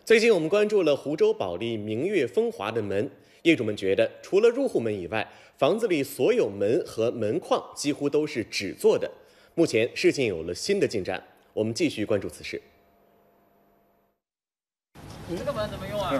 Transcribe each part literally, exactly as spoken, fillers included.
最近我们关注了湖州保利明月风华的门，业主们觉得除了入户门以外，房子里所有门和门框几乎都是纸做的。目前事情有了新的进展，我们继续关注此事。 这个门怎么用啊？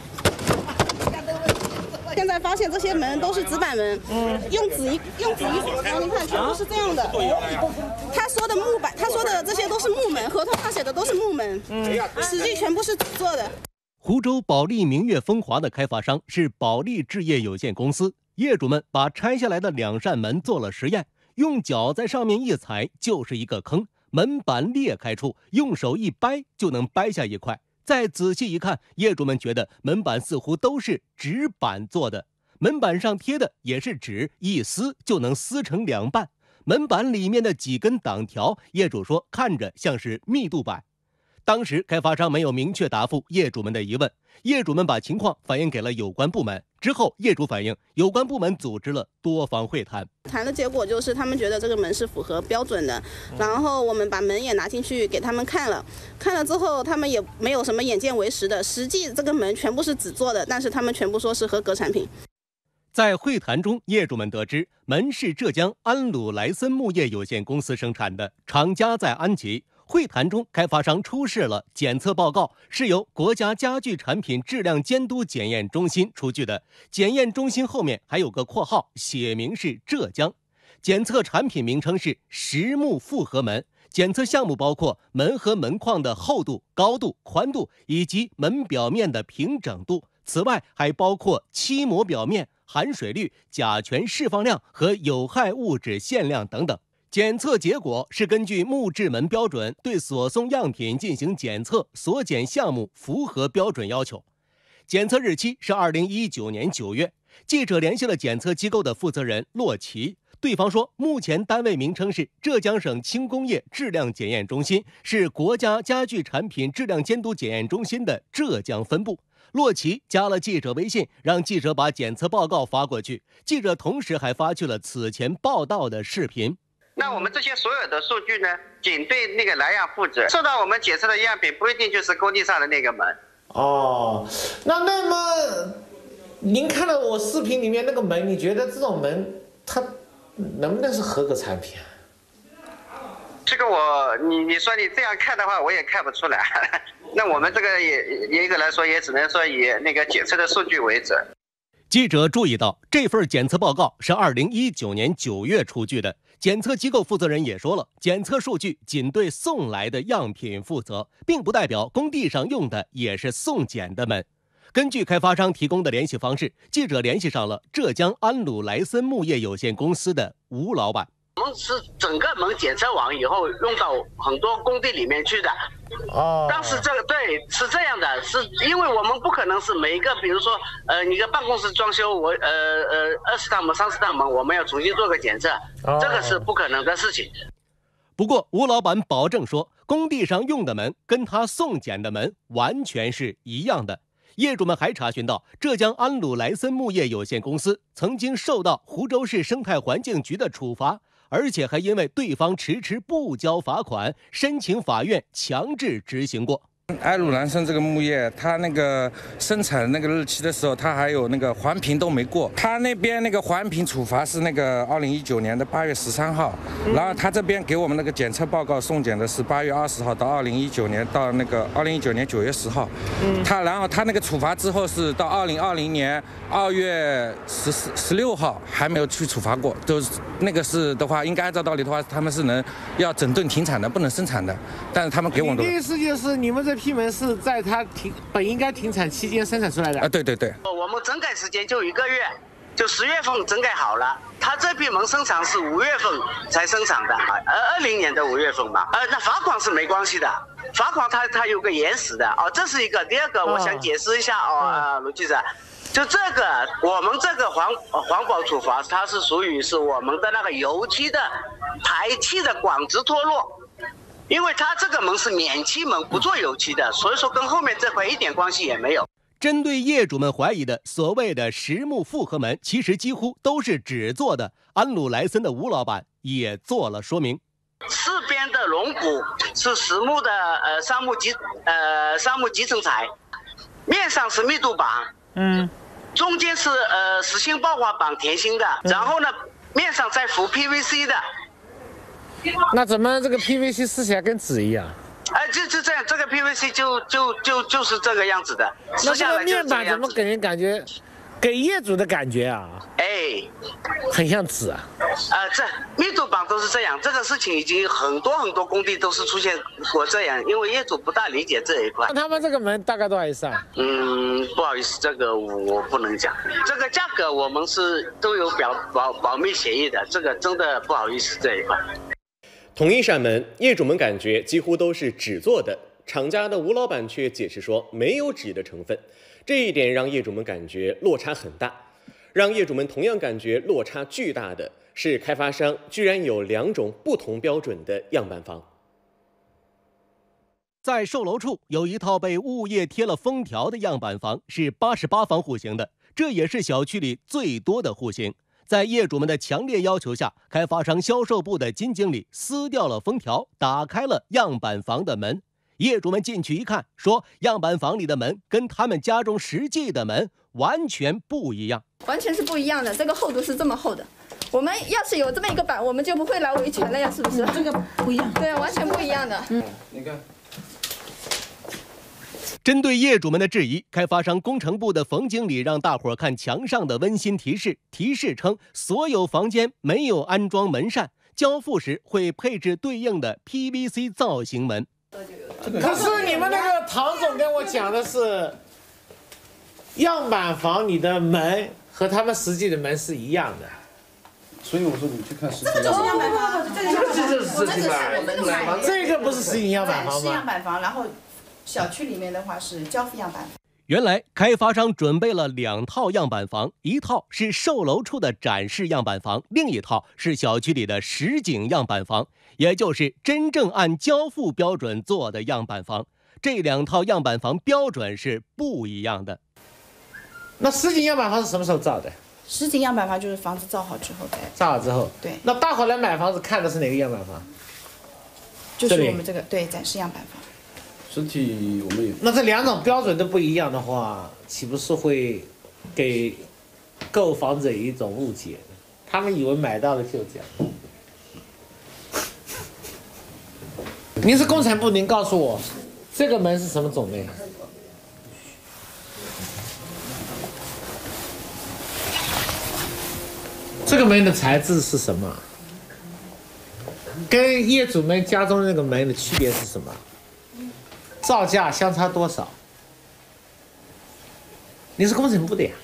现在发现这些门都是纸板门，嗯，用纸一用纸一锁上，你看全都是这样的。他说的木板，他说的这些都是木门，合同上写的都是木门，嗯，实际全部是纸做的。 湖州保利明月风华的开发商是保利置业有限公司，业主们把拆下来的两扇门做了实验，用脚在上面一踩就是一个坑，门板裂开处用手一掰就能掰下一块。再仔细一看，业主们觉得门板似乎都是纸板做的，门板上贴的也是纸，一撕就能撕成两半。门板里面的几根挡条，业主说看着像是密度板。当时开发商没有明确答复业主们的疑问，业主们把情况反映给了有关部门。之后业主反映，有关部门组织了多方会谈， 谈的结果就是他们觉得这个门是符合标准的，然后我们把门也拿进去给他们看了，看了之后他们也没有什么眼见为实的，实际这个门全部是纸做的，但是他们全部说是合格产品。 在会谈中，业主们得知门是浙江安鲁莱森木业有限公司生产的，厂家在安吉。会谈中，开发商出示了检测报告，是由国家家具产品质量监督检验中心出具的。检验中心后面还有个括号，写明是浙江。检测产品名称是实木复合门，检测项目包括门和门框的厚度、高度、宽度以及门表面的平整度。此外，还包括漆膜表面、含水率、甲醛释放量和有害物质限量等等。检测结果是根据木质门标准对所送样品进行检测，所检项目符合标准要求。检测日期是二零一九年九月。记者联系了检测机构的负责人骆奇，对方说，目前单位名称是浙江省轻工业质量检验中心，是国家家具产品质量监督检验中心的浙江分部。骆奇加了记者微信，让记者把检测报告发过去。记者同时还发去了此前报道的视频。 那我们这些所有的数据呢，仅对那个来样负责，受到我们检测的样品不一定就是工地上的那个门。 哦，那那么您看了我视频里面那个门，你觉得这种门它能不能是合格产品啊？ 这个我你你说你这样看的话，我也看不出来。那我们这个也一个来说，也只能说以那个检测的数据为准。 记者注意到，这份检测报告是二零一九年九月出具的。检测机构负责人也说了，检测数据仅对送来的样品负责，并不代表工地上用的也是送检的门。根据开发商提供的联系方式，记者联系上了浙江安鲁莱森木业有限公司的吴老板。 我们是整个门检测完以后用到很多工地里面去的。 哦， 当时这个对是这样的，是因为我们不可能是每一个，比如说呃，你个办公室装修，我呃呃二十趟门、三十趟门，我们要重新做个检测，哦、这个是不可能的事情。 不过吴老板保证说，工地上用的门跟他送检的门完全是一样的。业主们还查询到，浙江安鲁莱森木业有限公司曾经受到湖州市生态环境局的处罚，而且还因为对方迟迟不交罚款，申请法院强制执行过。 安鲁莱森这个木业，它那个生产那个日期的时候，它还有那个环评都没过。它那边那个环评处罚是那个二零一九年的八月十三号，然后他这边给我们那个检测报告送检的是八月二十号到二零一九年到那个二零一九年九月十号。他然后他那个处罚之后是到二零二零年二月十四十六号还没有去处罚过，都是那个是的话，应该按照道理的话，他们是能要整顿停产的，不能生产的。但是他们给我们的意思就是你们这批门是在它停本应该停产期间生产出来的啊？对对对， 我们整改时间就一个月，就十月份整改好了。他这批门生产是五月份才生产的，呃，二零年的五月份嘛。呃，那罚款是没关系的，罚款它它有个延时的哦，这是一个。第二个，我想解释一下哦，呃，卢记者。就这个，我们这个环环保处罚，它是属于是我们的那个油漆的排气的管子脱落。因为它这个门是免漆门，不做油漆的，所以说跟后面这块一点关系也没有。 针对业主们怀疑的所谓的实木复合门，其实几乎都是纸做的，安鲁莱森的吴老板也做了说明。 四边的龙骨是实木的，呃，杉木集呃杉木集成材， 面上是密度板， 嗯， 中间是呃实心爆滑板甜心的， 嗯、 然后呢面上再浮 P V C 的。 那怎么这个 P V C 撕起来跟纸一样？ 哎，就就这样，这个 P V C 就就就就是这个样子的。 那这个面板怎么给人感觉，给业主的感觉啊？ 哎， 很像纸啊。 呃，这密度板都是这样，这个事情已经很多很多工地都是出现过这样，因为业主不大理解这一块。 那他们这个门大概多少意思啊？ 嗯，不好意思，这个我不能讲，这个价格我们是都有表保保密协议的，这个真的不好意思这一块。 同一扇门，业主们感觉几乎都是纸做的，厂家的吴老板却解释说没有纸的成分，这一点让业主们感觉落差很大。让业主们同样感觉落差巨大的是，开发商居然有两种不同标准的样板房。 在售楼处有一套被物业贴了封条的样板房，是八十八方户型的，这也是小区里最多的户型。在业主们的强烈要求下，开发商销售部的金经理撕掉了封条，打开了样板房的门。业主们进去一看，说样板房里的门跟他们家中实际的门完全不一样， 完全是不一样的。这个厚度是这么厚的，我们要是有这么一个板，我们就不会来维权了呀，是不是？这个不一样，对，完全不一样的。嗯，你看。 针对业主们的质疑，开发商工程部的冯经理让大伙看墙上的温馨提示，提示称所有房间没有安装门扇，交付时会配置对应的 P V C 造型门。 可是你们那个唐总跟我讲的是，样板房里的门和他们实际的门是一样的， 所以我说你去看实际。 这个就是样板房，这个就是实际的。这个不是实际样板房吗？ 是样板房，然后小区里面的话是交付样板房。 原来开发商准备了两套样板房，一套是售楼处的展示样板房，另一套是小区里的实景样板房，也就是真正按交付标准做的样板房。这两套样板房标准是不一样的。 那实景样板房是什么时候造的？ 实景样板房就是房子造好之后的。 造好之后。 对。 那大伙来买房子看的是哪个样板房？ 就是我们这个对展示样板房。 实体我们也。 那这两种标准都不一样的话，岂不是会给购房者一种误解？他们以为买到的就这样。您是工程部，您告诉我，这个门是什么种类？这个门的材质是什么？跟业主们家中那个门的区别是什么？造价相差多少？你是工程部的呀。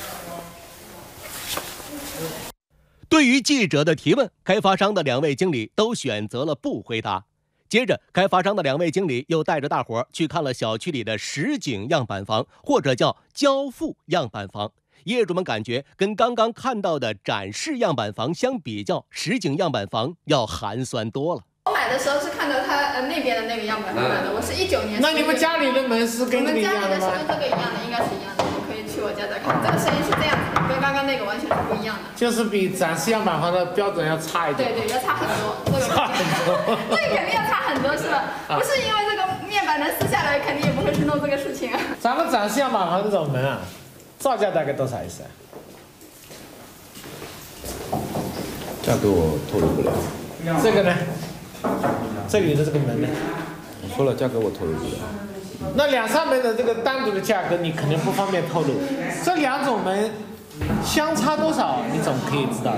对于记者的提问，开发商的两位经理都选择了不回答。接着，开发商的两位经理又带着大伙儿去看了小区里的实景样板房，或者叫交付样板房。业主们感觉跟刚刚看到的展示样板房相比较，实景样板房要寒酸多了。 我买的时候是看到他呃那边的那个样板房买的，我是一九年。 那你们家里的门是跟这个一样的吗？ 我们家里的是跟这个一样的，应该是一样的。我可以去我家再看，这个声音是这样子的，跟刚刚那个完全是不一样的。 就是比展示样板房的标准要差一点。 对对，要差很多，这个差很多，这个肯定要差很多，是吧？不是因为这个面板能撕下来，肯定也不会去弄这个事情啊。 咱们展示样板房这种门啊，造价大概多少意思啊？ 价格我透露不了。 这个呢？这里的这个门呢？ 我说了，价格我透露不了。 那两扇门的这个单独的价格，你肯定不方便透露。这两种门相差多少，你总可以知道的。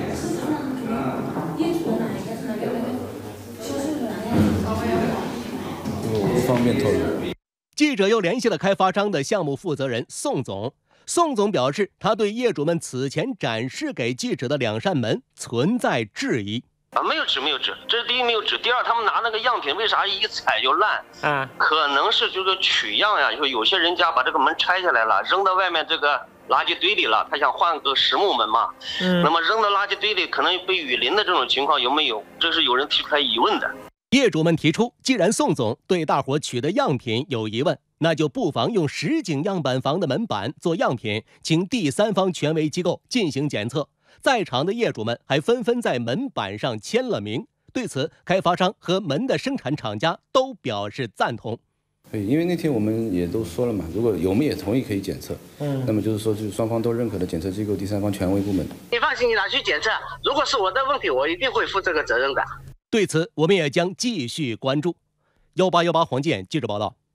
我不方便透露。 记者又联系了开发商的项目负责人宋总。宋总表示，他对业主们此前展示给记者的两扇门存在质疑。 啊，没有纸，没有纸，这是第一没有纸，第二他们拿那个样品为啥一踩就烂？ 啊， 可能是这个取样呀，就有些人家把这个门拆下来了，扔到外面这个垃圾堆里了，他想换个实木门嘛，嗯，那么扔到垃圾堆里可能被雨淋的这种情况有没有？这是有人提出来疑问的。 业主们提出，既然宋总对大伙取的样品有疑问，那就不妨用实景样板房的门板做样品，请第三方权威机构进行检测。在场的业主们还纷纷在门板上签了名。对此，开发商和门的生产厂家都表示赞同。 可以，因为那天我们也都说了嘛，如果我们也同意可以检测， 嗯， 那么就是说，就是双方都认可的检测机构、第三方权威部门。 你放心，你拿去检测，如果是我的问题，我一定会负这个责任的。 对此，我们也将继续关注。幺八幺八黄健记者报道。